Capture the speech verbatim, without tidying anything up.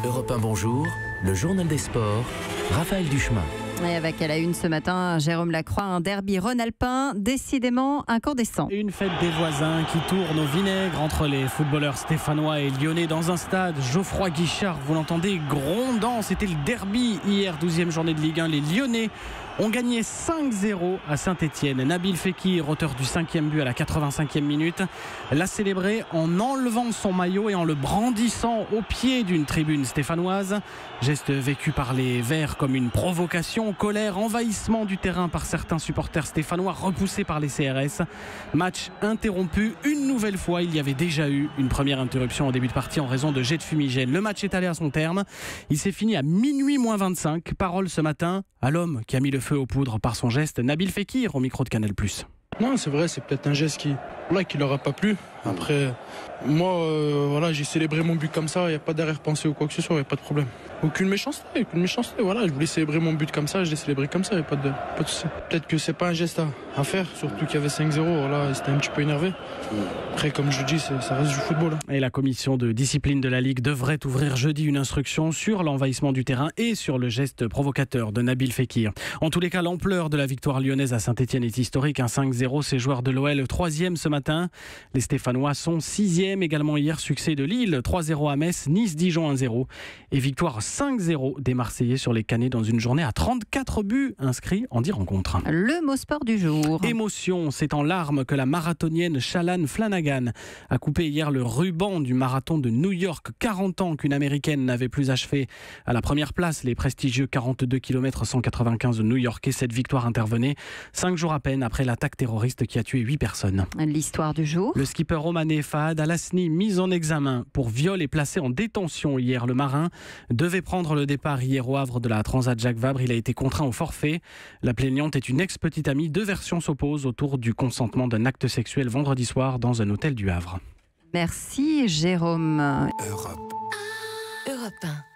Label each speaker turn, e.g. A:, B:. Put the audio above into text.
A: Europe un Bonjour, le journal des sports, Raphaël Duchemin.
B: Et avec à la une ce matin, Jérôme Lacroix, un derby rhône-alpin, décidément incandescent.
C: Une fête des voisins qui tourne au vinaigre entre les footballeurs stéphanois et lyonnais dans un stade. Geoffroy Guichard, vous l'entendez, grondant. C'était le derby hier, douzième journée de Ligue un. Les Lyonnais ont gagné cinq zéro à Saint-Etienne. Nabil Fekir, auteur du cinquième but à la quatre-vingt-cinquième minute, l'a célébré en enlevant son maillot et en le brandissant au pied d'une tribune stéphanoise. Geste vécu par les Verts comme une provocation, colère, envahissement du terrain par certains supporters stéphanois repoussés par les C R S. Match interrompu une nouvelle fois. Il y avait déjà eu une première interruption au début de partie en raison de jets de fumigène. Le match est allé à son terme. Il s'est fini à minuit moins vingt-cinq. Parole ce matin à l'homme qui a mis le feu aux poudres par son geste, Nabil Fekir au micro de Canal plus.
D: Non, c'est vrai, c'est peut-être un geste qui voilà, qui leur a pas plu. Après, moi, euh, voilà, j'ai célébré mon but comme ça, il n'y a pas d'arrière-pensée ou quoi que ce soit, il n'y a pas de problème. Aucune méchanceté, aucune méchanceté, voilà, je voulais célébrer mon but comme ça, je l'ai célébré comme ça, il n'y a pas de, pas de souci. Peut-être que c'est pas un geste à, à faire, surtout qu'il y avait cinq zéro, voilà, ils étaient un petit peu énervés. Après, comme je dis, c'est, ça reste du football.
C: Et la commission de discipline de la Ligue devrait ouvrir jeudi une instruction sur l'envahissement du terrain et sur le geste provocateur de Nabil Fekir. En tous les cas, l'ampleur de la victoire lyonnaise à Saint-Etienne est historique, un cinq zéro, ces joueurs de l'O L troisième ce matin. Les Stéphanois sont sixième également hier, succès de Lille trois zéro à Metz, Nice-Dijon un zéro et victoire cinq zéro des Marseillais sur les Canets dans une journée à trente-quatre buts inscrits en dix rencontres.
B: Le mot sport du jour.
C: Émotion, c'est en larmes que la marathonienne Shalane Flanagan a coupé hier le ruban du marathon de New York. quarante ans qu'une américaine n'avait plus achevé à la première place les prestigieux quarante-deux kilomètres cent quatre-vingt-quinze new-yorkais. Cette victoire intervenait cinq jours à peine après l'attaque terroriste qui a tué huit personnes.
B: L'histoire du jour.
C: Le skipper romanais Fahad Al-Hasni, mis en examen pour viol et placé en détention hier. Le marin devait prendre le départ hier au Havre de la Transat Jacques Vabre. Il a été contraint au forfait. La plaignante est une ex-petite amie. Deux versions s'opposent autour du consentement d'un acte sexuel vendredi soir dans un hôtel du Havre.
B: Merci Jérôme.
A: Europe.
E: Europe un.